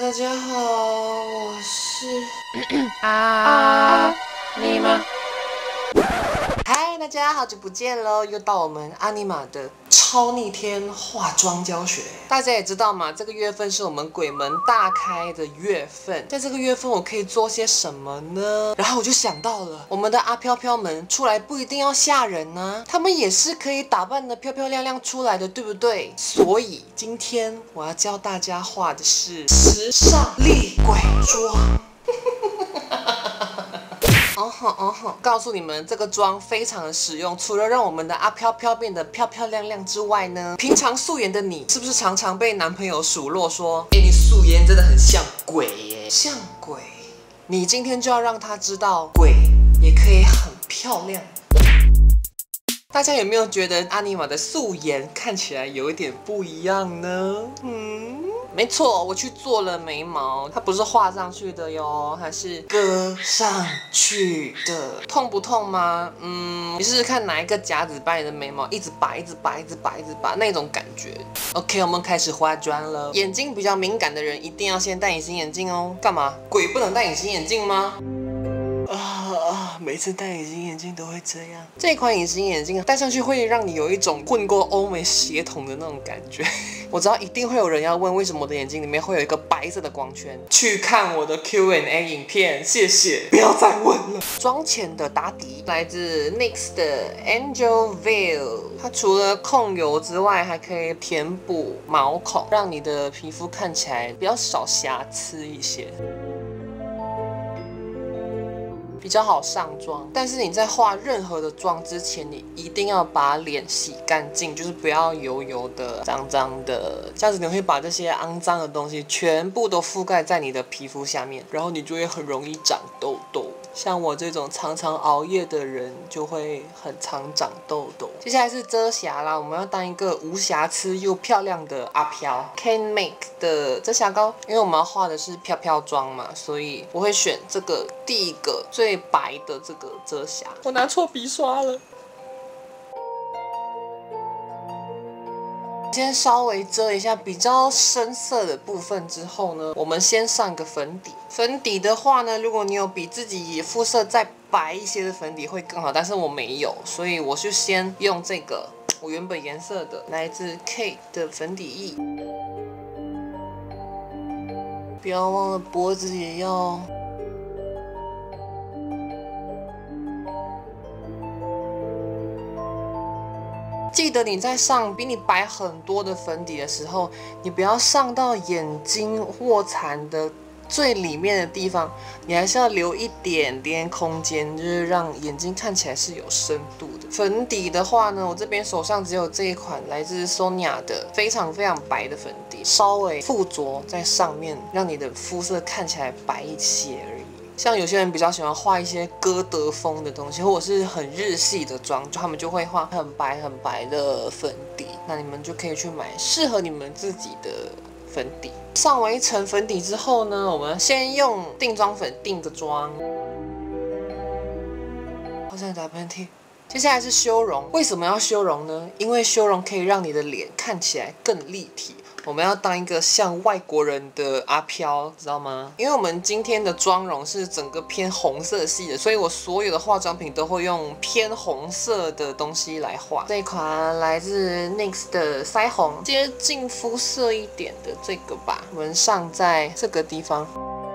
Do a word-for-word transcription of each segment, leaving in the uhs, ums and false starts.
大家好，我是啊，你吗？ 嗨，大家好久不见喽！又到我们阿尼玛的超逆天化妆教学。大家也知道嘛，这个月份是我们鬼门大开的月份，在这个月份我可以做些什么呢？然后我就想到了，我们的阿飘飘们出来不一定要吓人呢、啊，他们也是可以打扮得漂漂亮亮出来的，对不对？所以今天我要教大家画的是时尚厉鬼妆。哦吼哦吼！告诉你们，这个妆非常的实用，除了让我们的阿飘飘变得漂漂亮亮之外呢，平常素颜的你，是不是常常被男朋友数落说，哎，你素颜真的很像鬼耶？像鬼？你今天就要让他知道，鬼也可以很漂亮。大家有没有觉得阿尼玛的素颜看起来有一点不一样呢？嗯。没错，我去做了眉毛，它不是画上去的哟，它是割上去的。痛不痛吗？嗯，你试试看哪一个夹子把你的眉毛一直拔、一直拔、一直拔、一直拔那种感觉。OK， 我们开始化妆了。眼睛比较敏感的人一定要先戴隐形眼镜哦。干嘛？鬼不能戴隐形眼镜吗？啊啊！每次戴隐形眼镜都会这样。这款隐形眼镜戴上去会让你有一种混过欧美血统的那种感觉。我知道一定会有人要问，为什么我的眼睛里面会有一个白色的光圈？去看我的 Q and A 影片，谢谢。不要再问了。妆前的打底来自 N Y X 的 Angel Veil， 它除了控油之外，还可以填补毛孔，让你的皮肤看起来比较少瑕疵一些。比较好上妆，但是你在化任何的妆之前，你一定要把脸洗干净，就是不要油油的、脏脏的，这样子你会把这些肮脏的东西全部都覆盖在你的皮肤下面，然后你就会很容易长痘痘。像我这种常常熬夜的人，就会很常长痘痘。接下来是遮瑕啦，我们要当一个无瑕疵又漂亮的阿飘 Can Make 的遮瑕膏，因为我们要画的是飘飘妆嘛，所以我会选这个第一个最白的这个遮瑕。我拿错笔刷了。先稍微遮一下比较深色的部分之后呢，我们先上个粉底。粉底的话呢，如果你有比自己肤色再白一些的粉底会更好，但是我没有，所以我就先用这个我原本颜色的来自 Kate 的粉底液。不要忘了脖子也要。记得你在上比你白很多的粉底的时候，你不要上到眼睛卧蚕的最里面的地方，你还是要留一点点空间，就是让眼睛看起来是有深度的。粉底的话呢，我这边手上只有这一款来自 Sonia 的非常非常白的粉底，稍微附着在上面，让你的肤色看起来白一些而已。像有些人比较喜欢画一些歌德风的东西，或者是很日系的妆，就他们就会画很白很白的粉底，那你们就可以去买适合你们自己的粉底。上完一层粉底之后呢，我们先用定妆粉定个妆。好想打喷嚏。接下来是修容，为什么要修容呢？因为修容可以让你的脸看起来更立体。我们要当一个像外国人的阿飘，知道吗？因为我们今天的妆容是整个偏红色系的，所以我所有的化妆品都会用偏红色的东西来画。这一款来自 N Y X 的腮红，接近肤色一点的这个吧，我们上在这个地方。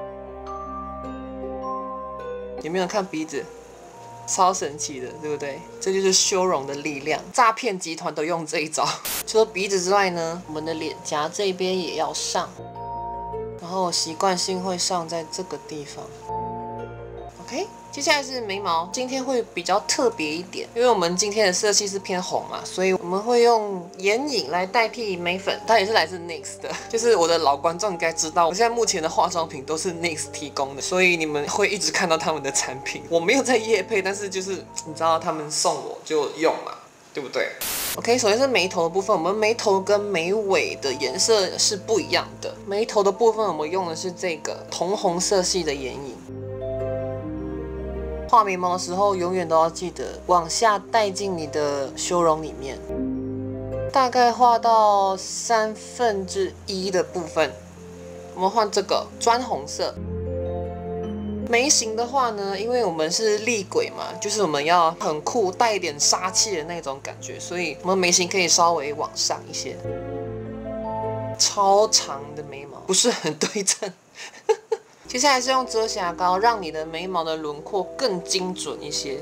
有没有看鼻子？超神奇的，对不对？这就是修容的力量，诈骗集团都用这一招。除了鼻子之外呢，我们的脸颊这边也要上，然后习惯性会上在这个地方。OK， 接下来是眉毛，今天会比较特别一点，因为我们今天的色系是偏红嘛，所以我们会用眼影来代替眉粉，它也是来自 N Y X 的，就是我的老观众应该知道，我现在目前的化妆品都是 N Y X 提供的，所以你们会一直看到他们的产品。我没有在业配，但是就是你知道他们送我就用嘛，对不对 ？OK， 首先是眉头的部分，我们眉头跟眉尾的颜色是不一样的。眉头的部分我们用的是这个同红色系的眼影。画眉毛的时候，永远都要记得往下带进你的修容里面，大概画到三分之一的部分， 我们换这个砖红色。眉形的话呢，因为我们是厉鬼嘛，就是我们要很酷，带一点杀气的那种感觉，所以我们眉形可以稍微往上一些。超长的眉毛不是很对称。接下来是用遮瑕膏，让你的眉毛的轮廓更精准一些。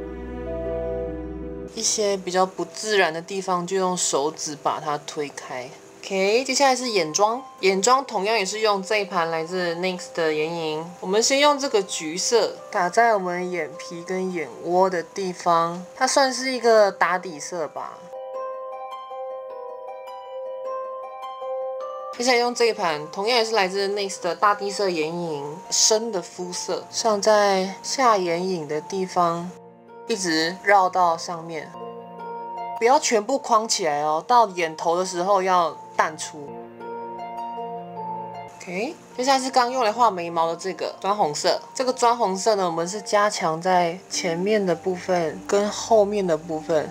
一些比较不自然的地方，就用手指把它推开。OK， 接下来是眼妆，眼妆同样也是用这一盘来自 N Y X 的眼影。我们先用这个橘色打在我们眼皮跟眼窝的地方，它算是一个打底色吧。接下来用这一盘，同样也是来自 N Y X 的大地色眼影，深的肤色上在下眼影的地方，一直绕到上面。不要全部框起来哦，到眼头的时候要淡出。OK， 接下来是刚用来画眉毛的这个砖红色。这个砖红色呢，我们是加强在前面的部分跟后面的部分。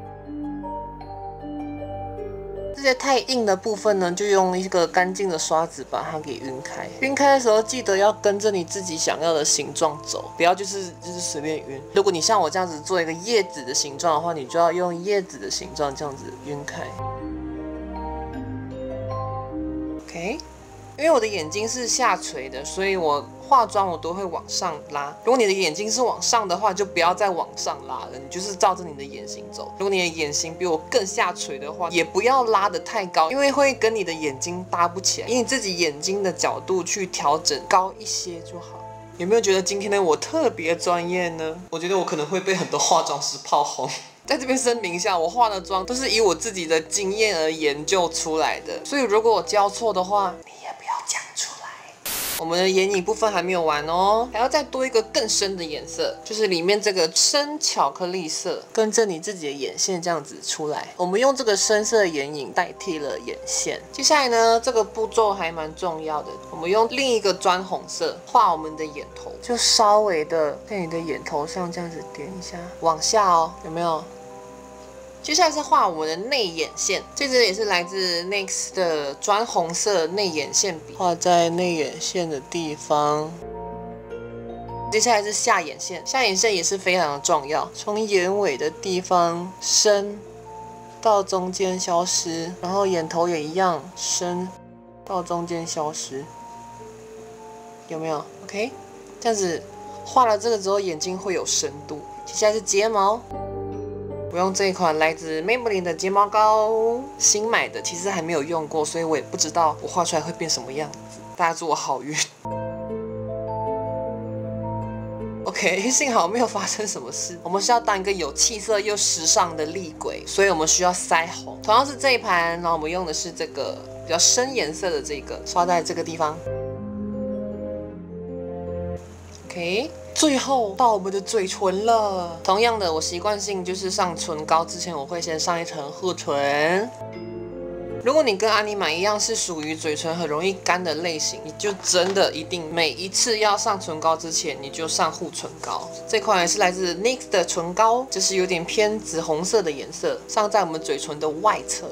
这些太硬的部分呢，就用一个干净的刷子把它给晕开。晕开的时候，记得要跟着你自己想要的形状走，不要就是就是随便晕。如果你像我这样子做一个叶子的形状的话，你就要用叶子的形状这样子晕开。OK。因为我的眼睛是下垂的，所以我化妆我都会往上拉。如果你的眼睛是往上的话，就不要再往上拉了，你就是照着你的眼型走。如果你的眼型比我更下垂的话，也不要拉得太高，因为会跟你的眼睛搭不起来。以你自己眼睛的角度去调整高一些就好。有没有觉得今天的我特别专业呢？我觉得我可能会被很多化妆师炮轰。在这边声明一下，我化的妆都是以我自己的经验而研究出来的，所以如果我教错的话，你也不要讲出来。我们的眼影部分还没有完哦，还要再多一个更深的颜色，就是里面这个深巧克力色，跟着你自己的眼线这样子出来。我们用这个深色的眼影代替了眼线。接下来呢，这个步骤还蛮重要的，我们用另一个砖红色画我们的眼头，就稍微的在你的眼头上这样子点一下，往下哦，有没有？接下来是画我们的内眼线，这支也是来自 N Y X 的砖红色内眼线笔，画在内眼线的地方。接下来是下眼线，下眼线也是非常的重要，从眼尾的地方深到中间消失，然后眼头也一样深到中间消失，有没有 ？OK， 这样子画了这个之后，眼睛会有深度。接下来是睫毛。我用这一款来自 Maybelline 的睫毛膏，新买的，其实还没有用过，所以我也不知道我画出来会变什么样子。大家祝我好运。OK， 幸好没有发生什么事。我们是要当一个有气色又时尚的厉鬼，所以我们需要腮红。同样是这一盘，然后我们用的是这个比较深颜色的这个，刷在这个地方。OK。最后到我们的嘴唇了。同样的，我习惯性就是上唇膏之前，我会先上一层护唇。如果你跟阿尼玛一样是属于嘴唇很容易干的类型，你就真的一定每一次要上唇膏之前，你就上护唇膏。这款也是来自 N Y X 的唇膏，就是有点偏紫红色的颜色，上在我们嘴唇的外侧。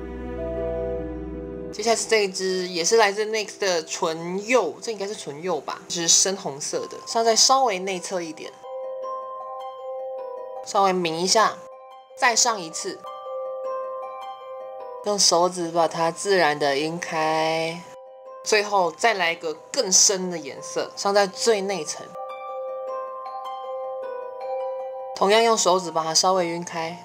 接下来是这一支，也是来自 N Y X 的唇釉，这应该是唇釉吧，就是深红色的，上在稍微内侧一点，稍微抿一下，再上一次，用手指把它自然的晕开，最后再来一个更深的颜色，上在最内层，同样用手指把它稍微晕开。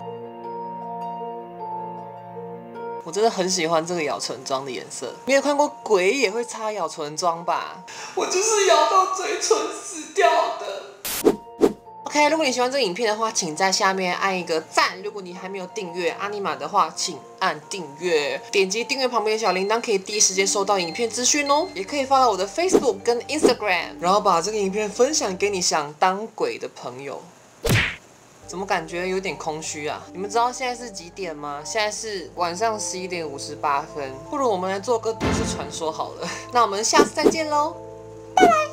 我真的很喜欢这个咬唇妆的颜色。你有看过鬼也会擦咬唇妆吧？我就是咬到嘴唇死掉的。OK， 如果你喜欢这个影片的话，请在下面按一个赞。如果你还没有订阅阿尼玛的话，请按订阅，点击订阅旁边的小铃铛，可以第一时间收到影片资讯哦。也可以发到我的 Facebook 跟 Instagram， 然后把这个影片分享给你想当鬼的朋友。怎么感觉有点空虚啊？你们知道现在是几点吗？现在是晚上十一点五十八分。不如我们来做个都市传说好了。那我们下次再见喽，拜拜。